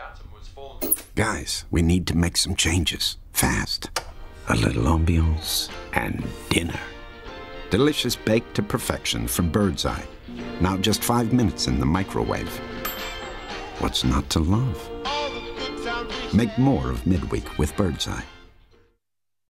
Guys, we need to make some changes. Fast. A little ambiance and dinner. Delicious baked to perfection from Birds Eye. Now just 5 minutes in the microwave. What's not to love? Make more of midweek with Birds Eye.